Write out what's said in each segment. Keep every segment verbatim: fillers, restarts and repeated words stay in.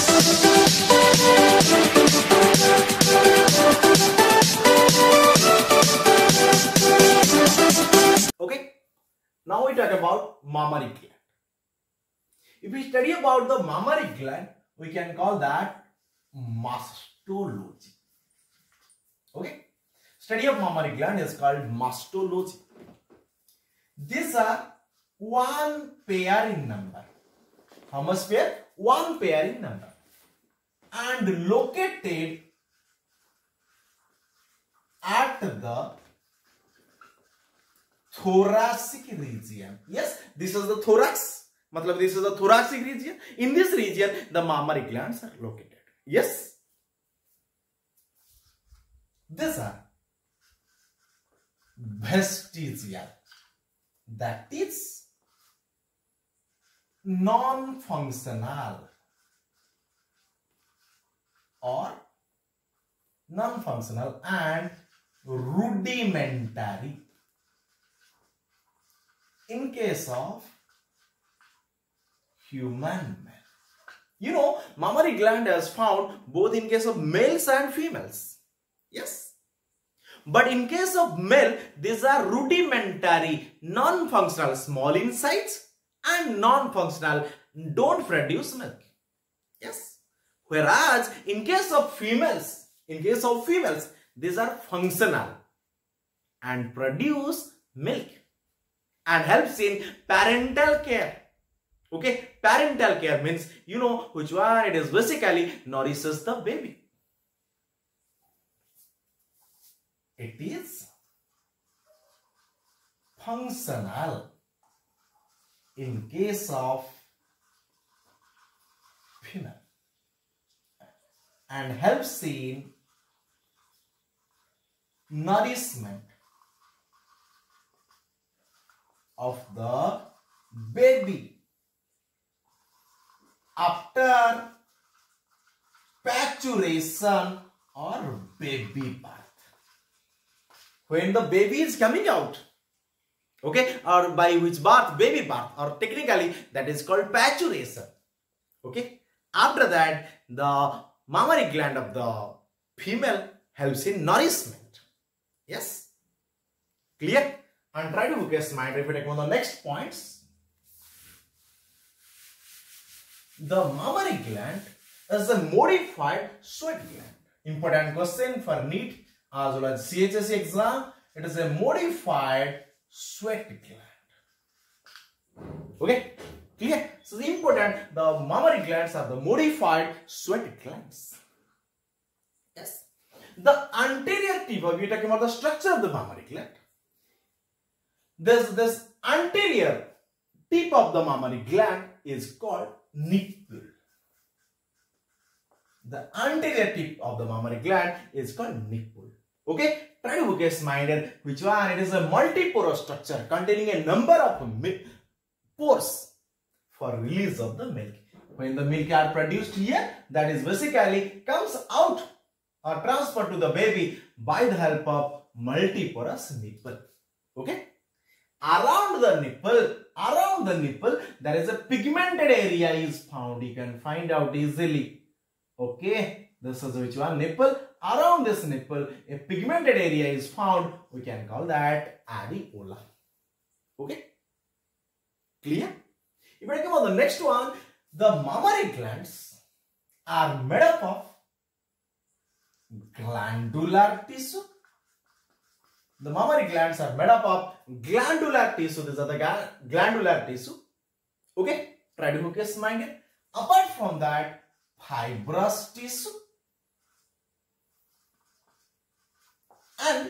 Okay, now we talk about mammary gland. If we study about the mammary gland, we can call that mastology. Okay, study of mammary gland is called mastology. These are one pair in number. How much pair? One pair in number, and located at the thoracic region. Yes, this is the thorax. Matlab, this is the thoracic region. In this region, the mammary glands are located. Yes, these are vestigial. That is non-functional or non-functional and rudimentary in case of human male. You know, mammary gland is found both in case of males and females. Yes. But in case of male, these are rudimentary, non-functional, small in size and non-functional, don't produce milk. Yes. Whereas in case of females, in case of females, these are functional and produce milk and helps in parental care. Okay, parental care means, you know, which one it is basically nourishes the baby. It is functional in case of female and helps in nourishment of the baby after paturation or baby birth. When the baby is coming out, okay, or by which birth, baby birth, or technically that is called paturation. Okay, after that the mammary gland of the female helps in nourishment. Yes, clear? And try to focus mind if we take on the next points. The mammary gland is a modified sweat gland. Important question for NEET as well as C H S E exam. It is a modified sweat gland. Okay, clear? So the important, the mammary glands are the modified sweat glands. Yes. The anterior tip, we are talking about the structure of the mammary gland. This, this anterior tip of the mammary gland is called nipple. The anterior tip of the mammary gland is called nipple. Okay, try to focus minded which one. It is a multiporous structure containing a number of pores for release of the milk. When the milk are produced here, that is basically comes out or transferred to the baby by the help of multiporous nipple. Okay. Around the nipple, around the nipple, there is a pigmented area is found. You can find out easily. Okay, this is which one? Nipple. Around this nipple, a pigmented area is found. We can call that areola. Okay, clear? If I come on the next one, the mammary glands are made up of glandular tissue. The mammary glands are made up of glandular tissue. These are the glandular tissue. Okay, try to focus mind. Apart from that, fibrous tissue and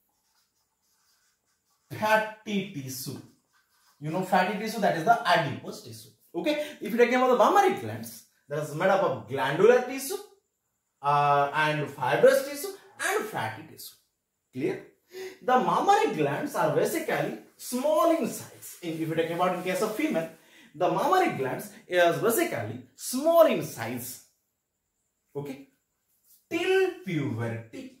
fatty tissue. You know fatty tissue, that is the adipose tissue. Okay, if you take about the mammary glands, that is made up of glandular tissue uh, and fibrous tissue and fatty tissue. Clear? The mammary glands are basically small in size. If you take about in case of female, the mammary glands is basically small in size. Okay, till puberty.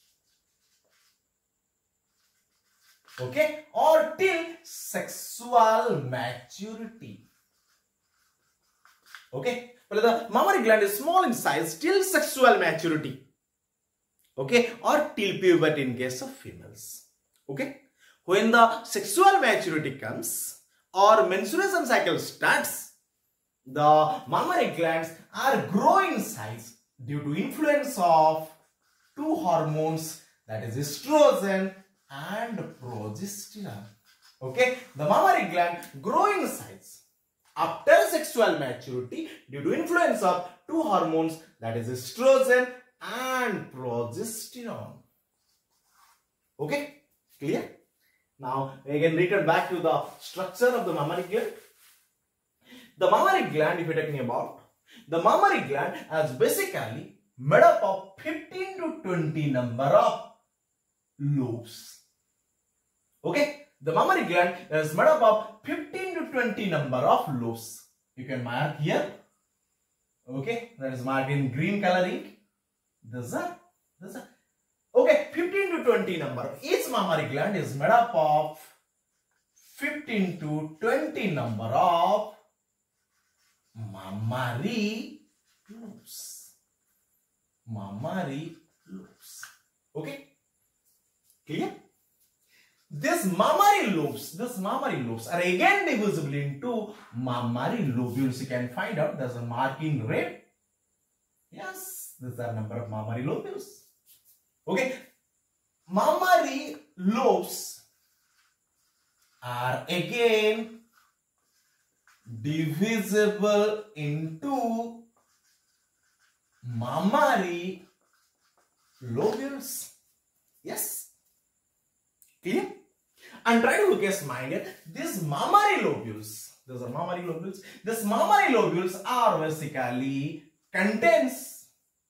Okay, or till sexual maturity. Okay, well, the mammary gland is small in size till sexual maturity. Okay, or till puberty in case of females. Okay, when the sexual maturity comes or menstruation cycle starts, the mammary glands are growing in size due to influence of two hormones, that is estrogen and progesterone. Okay, the mammary gland grow in size after sexual maturity due to influence of two hormones, that is estrogen and progesterone. Okay, clear? Now again return back to the structure of the mammary gland. The mammary gland, if you're talking about, the mammary gland is basically made up of fifteen to twenty number of lobes. Okay, the mammary gland is made up of fifteen to twenty number of lobes. You can mark here. Okay, that is marked in green coloring. This are, this are. Okay, fifteen to twenty number. Each mammary gland is made up of fifteen to twenty number of mammary lobes. Mammary lobes. Okay, clear? This mammary lobes, this mammary lobes are again divisible into mammary lobules. You can find out there's a mark in red. Yes, these are number of mammary lobules. Okay, mammary lobes are again divisible into mammary lobules. Yes, clear? And try to guess mind it. These mammary lobules, those are mammary lobules. These mammary lobules are basically contains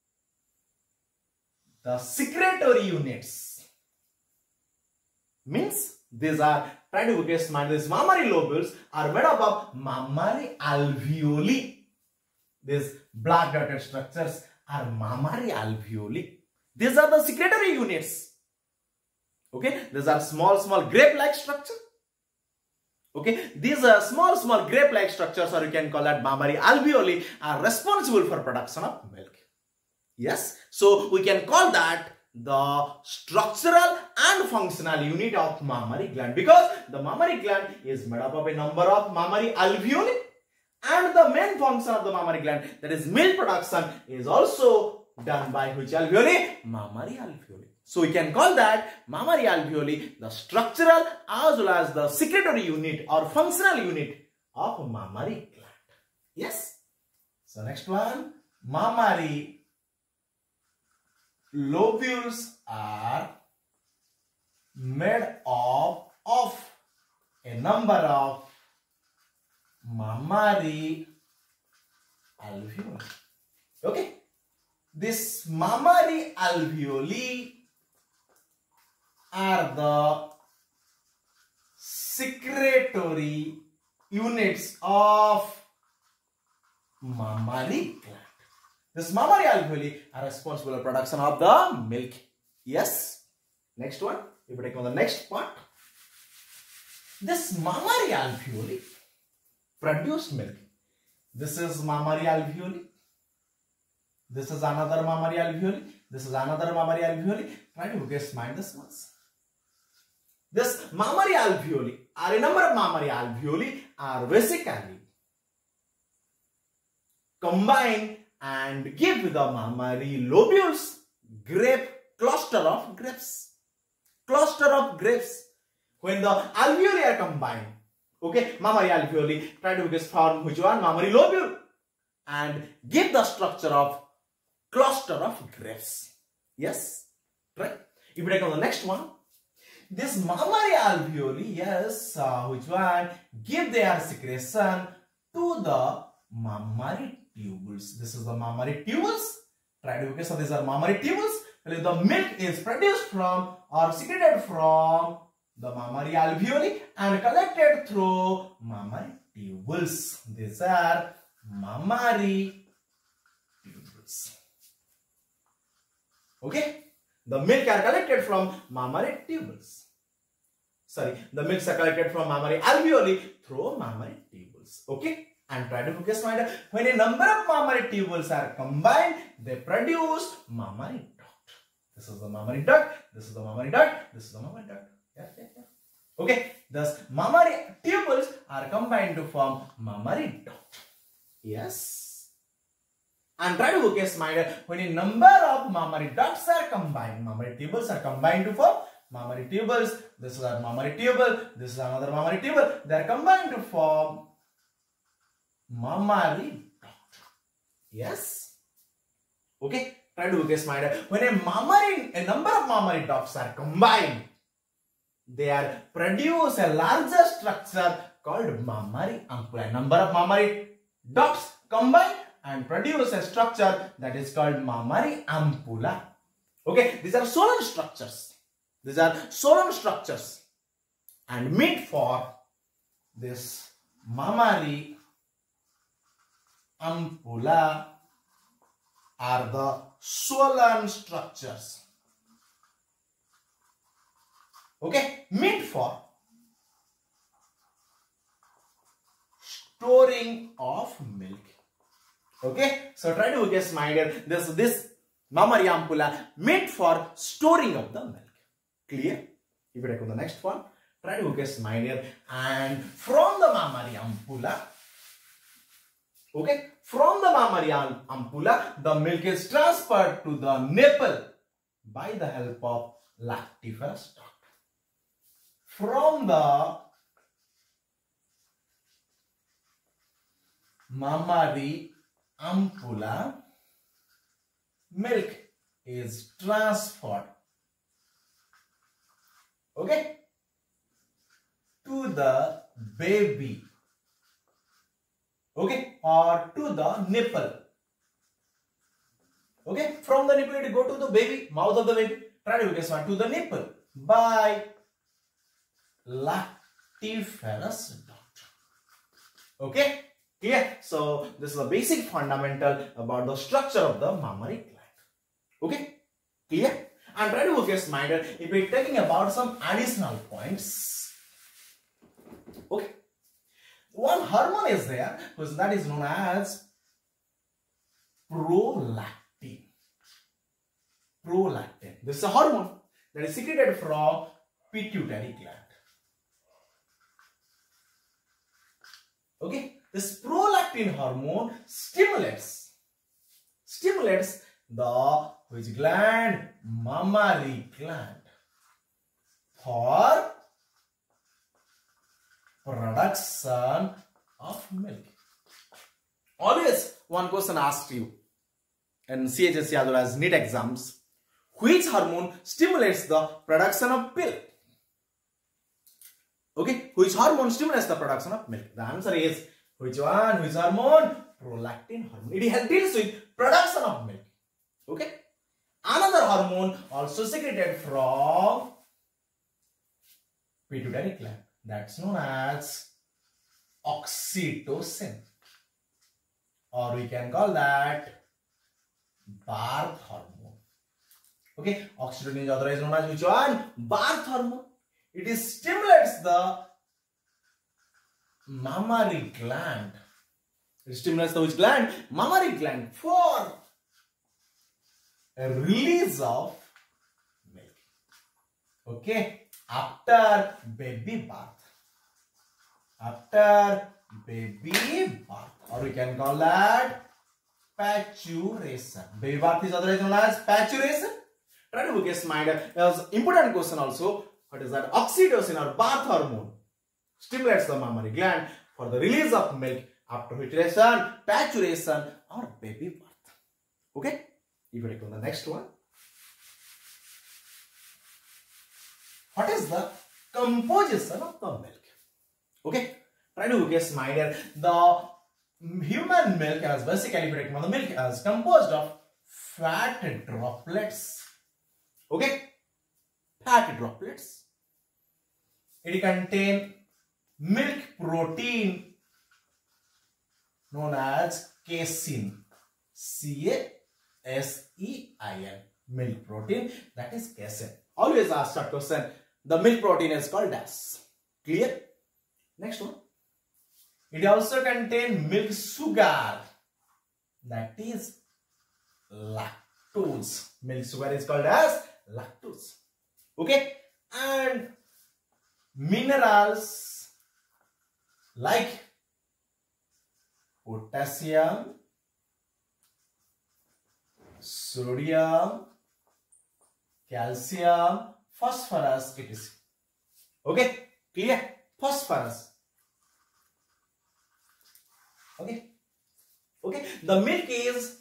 the secretory units. Means these are, try to guess mind, these mammary lobules are made up of mammary alveoli. These black dotted structures are mammary alveoli. These are the secretory units. Okay, these are small, small grape-like structure. Okay, these are small, small grape-like structures, or you can call that mammary alveoli, are responsible for production of milk. Yes, so we can call that the structural and functional unit of mammary gland, because the mammary gland is made up of a number of mammary alveoli, and the main function of the mammary gland, that is milk production, is also done by which alveoli? Mammary alveoli. So we can call that mammary alveoli the structural as well as the secretory unit or functional unit of mammary gland. Yes. So next one, mammary lobules are made up of a number of mammary alveoli. Okay. This mammary alveoli are the secretory units of mammary gland. This mammary alveoli are responsible for production of the milk. Yes. Next one. If we take on the next part, this mammary alveoli produce milk. This is mammary alveoli. This is another mammary alveoli. This is another mammary alveoli. Try to guess mind this ones. This mammary alveoli are a number of mammary alveoli are basically combined and give the mammary lobules grape cluster of grapes. Cluster of grapes. When the alveoli are combined, okay, mammary alveoli, try to guess form which one? Mammary lobule, and give the structure of cluster of grapes. Yes, right? If we take on the next one, this mammary alveoli, yes, uh, which one? Give their secretion to the mammary tubules. This is the mammary tubules. Try to guess. So these are mammary tubules. Well, the milk is produced from or secreted from the mammary alveoli and collected through mammary tubules. These are mammary tubules. Okay. The milk are collected from mammary tubules. Sorry, the milks are collected from mammary alveoli through mammary tubules. Okay. And try to focus, my dear. When a number of mammary tubules are combined, they produce mammary duct. This is the mammary duct. This is the mammary duct. This is the mammary duct. Yeah, yeah, yeah. Okay. Thus, mammary tubules are combined to form mammary duct. Yes. And try to focus, my dear. When a number of mammary ducts are combined, mammary tubules are combined to form mammary tubules. This is a mammary tubule. This is another mammary tubule. They are combined to form mammary duct. Yes. Okay. Try to guess, my dear. When a mammary, a number of mammary ducts are combined, they are produce a larger structure called mammary ampulla. Number of mammary ducts combine and produce a structure that is called mammary ampulla. Okay. These are solemn structures. These are solemn structures and meant for this mammary ampulla are the swollen structures. Okay, meant for storing of milk. Okay, so try to guess, my dear. This this mammary ampulla meant for storing of the milk. Clear? If you take on the next one, try to guess, my dear. And from the mammary ampulla, okay, from the mammary ampulla, the milk is transferred to the nipple by the help of lactiferous duct. From the mammary ampulla, milk is transferred, okay, to the baby, okay, or to the nipple. Okay, from the nipple it go to the baby, mouth of the baby. Try to guess what? To the nipple by lactiferous duct. Okay, clear? So this is the basic fundamental about the structure of the mammary gland. Okay, clear? And try to focus, my dear, if we are talking about some additional points. Okay, one hormone is there, because that is known as prolactin. Prolactin. This is a hormone that is secreted from pituitary gland. Okay, this prolactin hormone stimulates stimulates the which gland? Mammary gland for production of milk. Always one question asked you in C H S C as well as NEET exams, which hormone stimulates the production of milk? Okay, which hormone stimulates the production of milk? The answer is which one? Which hormone? Prolactin hormone. It deals with production of milk. Okay. Another hormone also secreted from pituitary gland. That's known as oxytocin. Or we can call that birth hormone. Okay. Oxytocin is otherwise known as which one? Birth hormone. It is stimulates the mammary gland. It stimulates the which gland? Mammary gland for a release of milk. Okay. After baby birth. After baby birth. Or we can call that paturation. Baby birth is otherwise known as paturation. Try to guess, my dear. There was important question also. What is that? Oxytocin or birth hormone stimulates the mammary gland for the release of milk after pituation, paturation, or baby birth. Okay? If you take on the next one. What is the composition of the milk? Okay? Try to guess, my dear. The human milk as basically, if you take on the milk as composed of fat droplets. Okay? Fat droplets. It contains milk protein known as casein. C A S E I N. Milk protein, that is casein. Always ask that question. The milk protein is called as. Clear? Next one. It also contains milk sugar, that is lactose. Milk sugar is called as lactose. Okay, and minerals like potassium, sodium, calcium, phosphorus, et cetera. Okay, clear? Phosphorus. Okay, okay. The milk is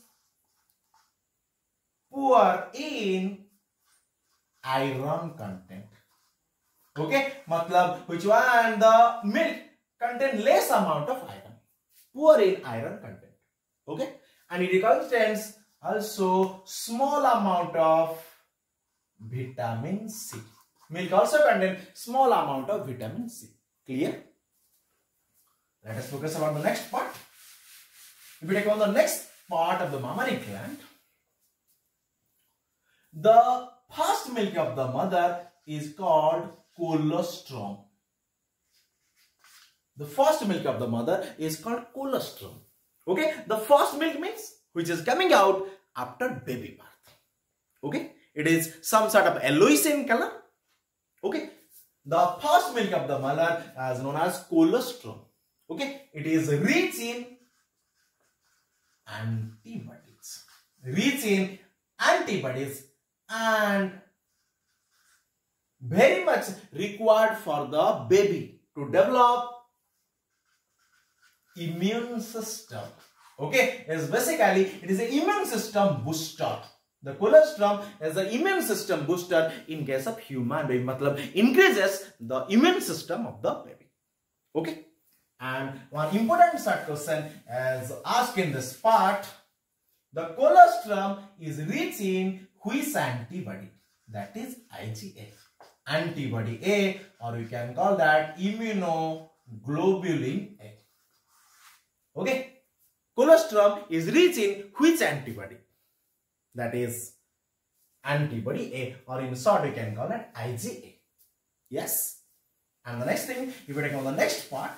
poor in iron content. Okay, matlab which one? The milk contain less amount of iron, poor in iron content. Okay, and it contains also small amount of vitamin C. Milk also contains small amount of vitamin C. Clear? Let us focus about the next part. If we take on the next part of the mammary gland, the first milk of the mother is called colostrum. The first milk of the mother is called colostrum. Okay, the first milk means which is coming out after baby birth. Okay, it is some sort of yellowish in color. Okay, the first milk of the mother is known as colostrum. Okay, it is rich in antibodies, rich in antibodies and very much required for the baby to develop immune system. Okay, is basically it is an immune system booster. The colostrum is the immune system booster in case of human baby. Matlab increases the immune system of the baby. Okay, and one important short question is asked in this part. The colostrum is rich in which antibody? That is I G A. Antibody A, or we can call that immunoglobulin A. Okay, colostrum is rich in which antibody? That is antibody A, or in short we can call it I G A. Yes. And the next thing, if we take on the next part.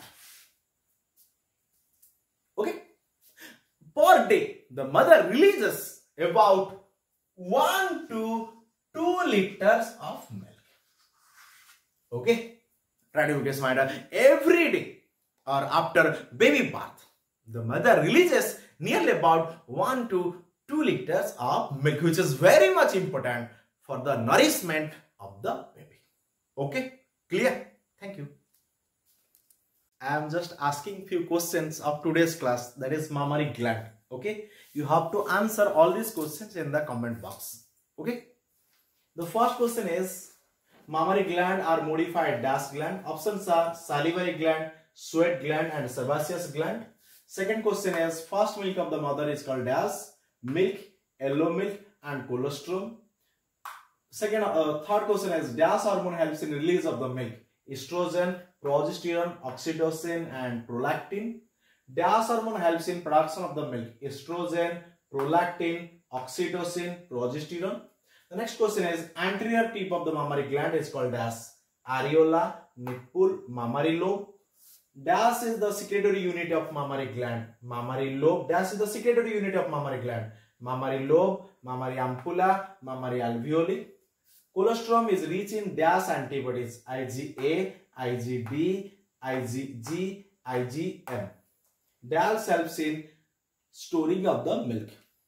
Okay, per day the mother releases about one to two liters of milk. Okay, try to guess my dad. Every day or after baby birth, the mother releases nearly about one to two liters of milk, which is very much important for the nourishment of the baby. Okay, clear? Thank you. I am just asking few questions of today's class, that is mammary gland. Okay, you have to answer all these questions in the comment box. Okay, the first question is mammary gland are modified dash gland. Options are salivary gland, sweat gland and sebaceous gland. Second question is first milk of the mother is called as milk, yellow milk and colostrum. Second, uh, third question is dash hormone helps in release of the milk? Estrogen, progesterone, oxytocin and prolactin. Dash hormone helps in production of the milk? Estrogen, prolactin, oxytocin, progesterone. The next question is anterior tip of the mammary gland is called as areola, nipple, mammary lobe. Dash is the secretory unit of mammary gland. Mammary lobe. Dash is the secretory unit of mammary gland. Mammary lobe, mammary ampulla, mammary alveoli. Colostrum is rich in dash antibodies? I G A, I G D, I G G, I G M. Dash helps in storing of the milk.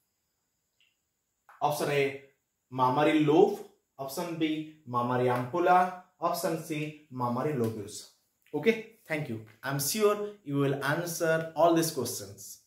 Option A, mammary lobe. Option B, mammary ampulla. Option C, mammary lobules. Okay, thank you. I'm sure you will answer all these questions.